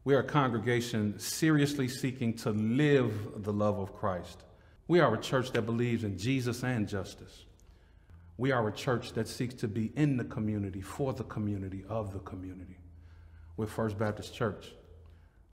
We are a congregation seriously seeking to live the love of Christ. We are a church that believes in Jesus and justice. We are a church that seeks to be in the community, for the community, of the community. We're First Baptist Church.